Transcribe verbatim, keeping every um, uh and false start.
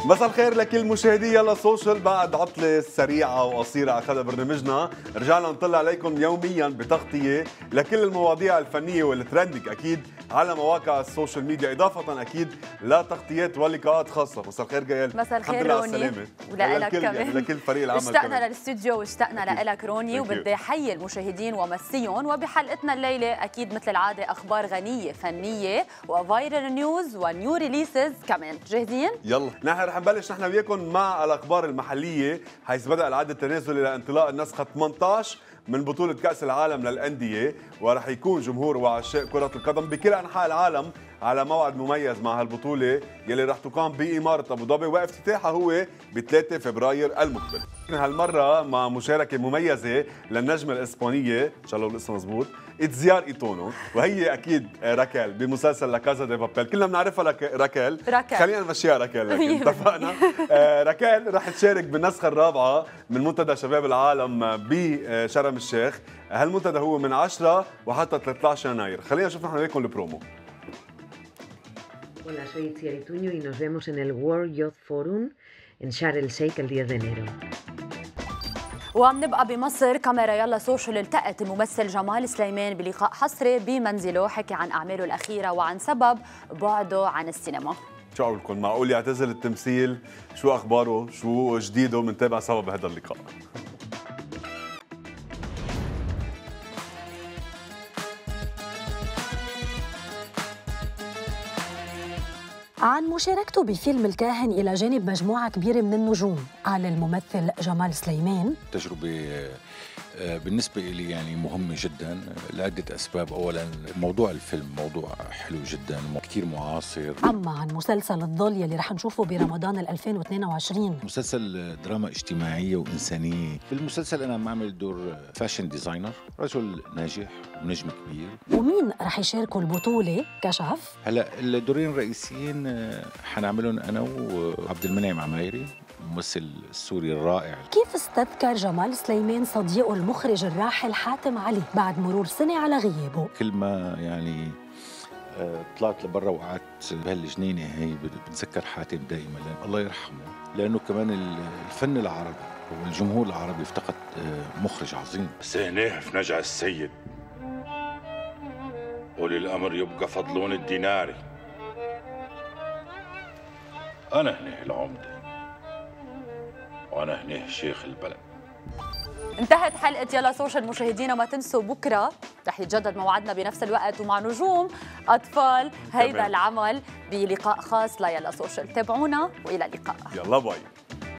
مساء الخير لكل مشاهدي يلا سوشيال. بعد عطلة سريعة وقصيرة أخذها برنامجنا، رجعنا نطلع عليكم يوميا بتغطية لكل المواضيع الفنية والترندنج أكيد على مواقع السوشيال ميديا، إضافة أكيد لتغطيات ولقاءات خاصة. مساء الخير جيال. مساء الخير روني، ولك كمان يعني لكل فريق العمل. اشتقنا للاستوديو واشتقنا لك روني، وبدي أحيي المشاهدين ومسيهم. وبحلقتنا الليلة أكيد مثل العادة أخبار غنية فنية وفايرال نيوز ونيو ريليسز كمان. جاهزين؟ يلا نحن رح نبلش نحن وياكم مع الأخبار المحلية، حيث بدأ العد التنازلي لانطلاق النسخة ثمانية عشر من بطولة كأس العالم للأندية، ورح يكون جمهور وعشاق كرة القدم بكل أنحاء العالم على موعد مميز مع هالبطولة يلي رح تقام بإمارة أبو ظبي، وافتتاحها هو ب ثلاثة فبراير المقبل. هالمرة مع مشاركة مميزة للنجمة الإسبانية، إن شاء الله الاسم مزبوط، إتزيار إيتونو، وهي أكيد راكيل بمسلسل لا كازا دي بابيل. كلنا بنعرفها لك راكيل. راكيل خلينا نمشيها راكيل لكن اتفقنا. آه راكيل رح تشارك بالنسخة الرابعة من منتدى شباب العالم بشرم الشيخ. هالمنتدى هو من عشرة وحتى ثلاثة عشر يناير. خلينا نشوف نحن وياكم البرومو. Hola, soy Itziar Ituño y nos vemos en el World Youth Forum en Sharm el Sheikh el diez de enero. وبنبقى بمصر. كاميرا يلا سوشيال التقت الممثل جمال سليمان بلقاء حصري بمنزله، حكي عن أعماله الأخيرة وعن سبب بعده عن السينما. شو قولكم، معقول يعتزل التمثيل؟ شو أخباره؟ شو جديده؟ بنتابع سوا بهذا اللقاء. عن مشاركته بفيلم الكاهن إلى جانب مجموعة كبيرة من النجوم، قال الممثل جمال سليمان: تجربة بالنسبة لي يعني مهمة جدا لعدة أسباب. أولا موضوع الفيلم موضوع حلو جدا كتير معاصر. أما عن مسلسل الظل يلي رح نشوفه برمضان ألفين واثنين وعشرين، مسلسل دراما اجتماعية وإنسانية. بالمسلسل أنا بعمل دور فاشن ديزاينر، رجل ناجح ونجم كبير. ومين رح يشاركوا البطولة كشف؟ هلا الدورين الرئيسيين حنعملهم أنا وعبد المنعم عمايري، الممثل السوري الرائع. كيف استذكر جمال سليمان صديقه المخرج الراحل حاتم علي بعد مرور سنة على غيابه؟ كل ما يعني طلعت لبرا وقعدت بهالجنينة هي بتذكر حاتم دائما، لأن الله يرحمه، لأنه كمان الفن العربي والجمهور العربي افتقد مخرج عظيم. سيناهف نجع السيد، وللأمر يبقى فضلون الديناري. أنا هنا العمدة، وأنا هنا شيخ البلد. انتهت حلقة يلا سوشيال مشاهدينا، وما تنسوا بكرة رح يتجدد موعدنا بنفس الوقت ومع نجوم أطفال هيدا العمل بلقاء خاص ليلا سوشيال. تابعونا وإلى اللقاء. يلا باي.